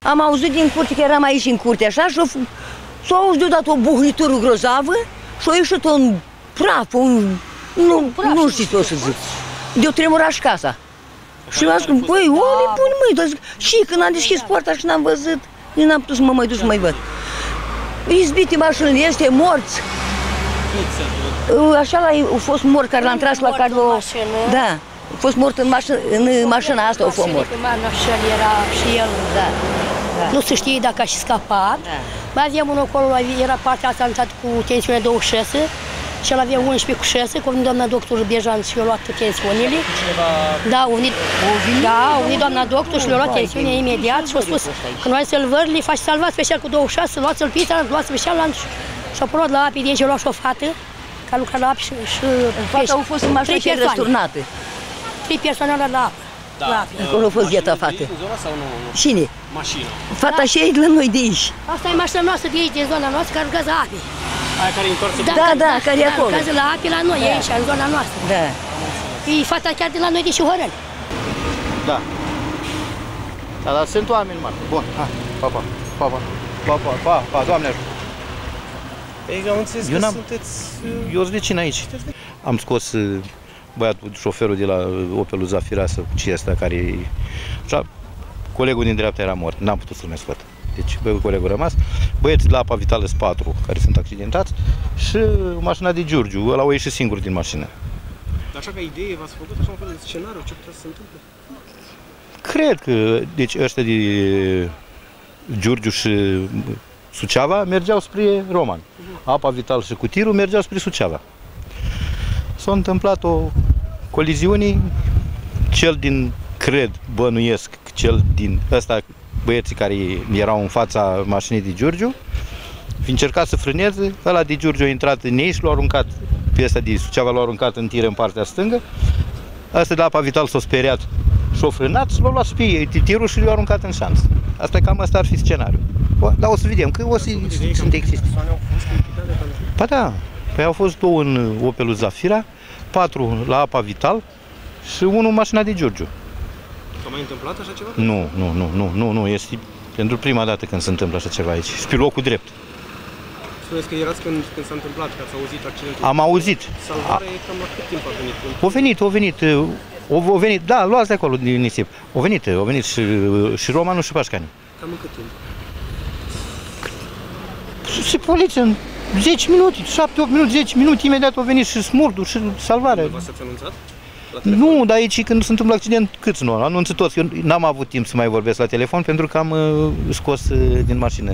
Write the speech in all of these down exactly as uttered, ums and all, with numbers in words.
Am auzit din curte, că eram aici în curte, așa, și s-a auzit deodată o buhnitură grozavă și a ieșit un praf, un... Nu, nu știu ce o să zic. De-o tremurat și casa. Și eu am zis, băi, unde pun măi? Dar zic, și când am deschis poarta și n-am văzut, nici n-am putut să mă mai duc să mai văd. Izbite mașinile, este morți. Așa a fost mort care l-am tras la care o... Da, a fost mort în, mașin, în mașina asta, a fost mort. Era și el, da. Da. Nu se știe dacă a și scăpat. Da. Mai aveam unul acolo, era partea asta intrat cu tensiune douăzeci și șase și el avea unsprezece cu șase, cum doamna doctor Bejan și-a luat tensiunile. Da, unii, da, unii doamna doctor și le-a luat tensiunea imediat și a spus că noi să-l văd, le faci salvat special cu douăzeci și șase, luați-l pizza, luați special și a părut la api de aici, a luat și o fată, care lucra la api și... Fata au fost în mașină și răsturnate. Trei persoane la apă. Da. Acolo a fost gheata fată. Cine? Mașina. Fata și ei de la noi de aici. Asta e mașina noastră de aici, din zona noastră, care lucrează api. Aia care e întoarsă? Da, da, care e acolo. Lucrează la api la noi, aici, în zona noastră. Da. E fata chiar de la noi de Șuhărăni. Da. Da, dar sunt oameni mari. Bun, hai, pa, pa, pa, pa, pa, pa, pa, pa, Doamne ajută. Ei, am înțeles că sunteți... Eu sunt vecin aici. Am scos băiatul, șoferul de la Opelul Zafira, să ce este care e... Colegul din dreapta era mort, n-am putut să-l mai scot. Deci băiul colegul a rămas. Băieții la apa vitală sunt patru care sunt accidentați și mașina de Giurgiu, ăla a ieșit singur din mașină. Dar așa ca idee, v-ați făcut așa un fel de scenariu, ce putea să se întâmple? Cred că, deci ăștia de Giurgiu și Suceava mergeau spre Roman. Apa vitală și cu tirul mergeau spre Suceava. S-a întâmplat o coliziune, cel din, cred, bănuiesc, cel din ăsta, băieții care erau în fața mașinii de Giurgiu, fi încercat să frâneze, ăla de Giurgiu a intrat în ei și l-a aruncat, pe ăsta de Suceava l-a aruncat în tir în partea stângă, ăsta de apa vital s-a speriat și a frânat și l-a luat pe ei, tirul și l-a aruncat în șanț. Asta cam asta ar fi scenariul. Dar o să vedem, că o să sunt există. Pa da, păi au fost două în Opelul Zafira, patru la apa vital și unul în mașina de Giurgiu. S-a mai întâmplat așa ceva? Nu, nu, nu, nu, nu, nu, este pentru prima dată când se întâmplă așa ceva aici și pe locul drept. Spuneți că erați când, când s-a întâmplat, că ați auzit accidentul. Am auzit. Salvarea e cam la cât timp a venit? O venit, o venit, o, o venit, da, luați de acolo din nisip. O venit, o venit și, și Romanul și Pașcani. Cam în cât timp? Și poliția în zece minute, șapte opt minute, zece minute, imediat au venit și smurtul și salvarea. V-ați anunțat? Nu, dar aici când se întâmplă accident, câți nu? Anunță toți. Eu n-am avut timp să mai vorbesc la telefon pentru că am uh, scos uh, din mașină.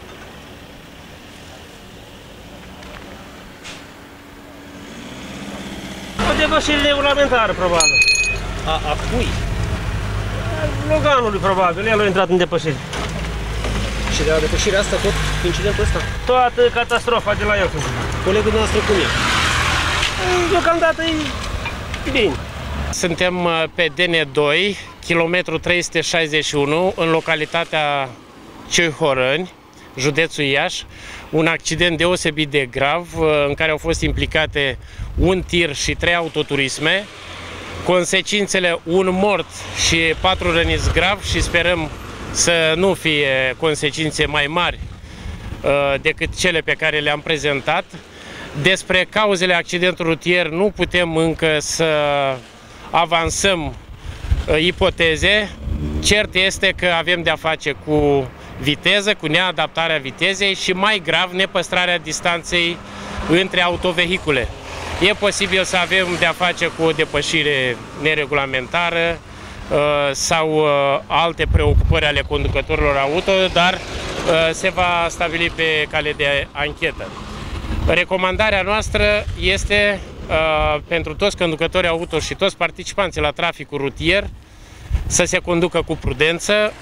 O depășire regulamentară, probabil. A, a cui? Loganului, probabil. El a intrat în depășire. Și de la depășirea asta, tot incidentul ăsta? Toată catastrofa de la el. Colegul nostru cum e? Deocamdată e bine. Suntem pe D N doi, kilometru trei sute șaizeci și unu, în localitatea Ciuhorăni, județul Iași. Un accident deosebit de grav, în care au fost implicate un tir și trei autoturisme. Consecințele, un mort și patru răniți grav și sperăm să nu fie consecințe mai mari uh, decât cele pe care le-am prezentat. Despre cauzele accidentului rutier nu putem încă să avansăm uh, ipoteze. Cert este că avem de-a face cu viteză, cu neadaptarea vitezei și, mai grav, nepăstrarea distanței între autovehicule. E posibil să avem de-a face cu o depășire neregulamentară sau alte preocupări ale conducătorilor auto, dar se va stabili pe cale de anchetă. Recomandarea noastră este pentru toți conducătorii auto și toți participanții la traficul rutier să se conducă cu prudență,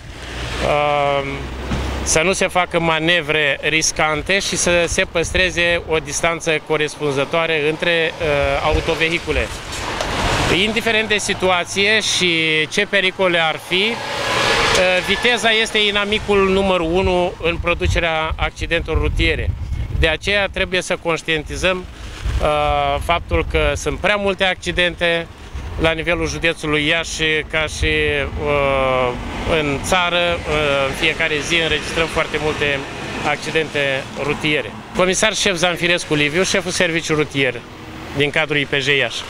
să nu se facă manevre riscante și să se păstreze o distanță corespunzătoare între autovehicule. Indiferent de situație și ce pericole ar fi, viteza este inamicul numărul unu în producerea accidentelor rutiere. De aceea trebuie să conștientizăm uh, faptul că sunt prea multe accidente, la nivelul județului Iași, ca și uh, în țară, uh, în fiecare zi înregistrăm foarte multe accidente rutiere. Comisar șef Zanfirescu Liviu, șeful serviciu rutier din cadrul I P J Iași.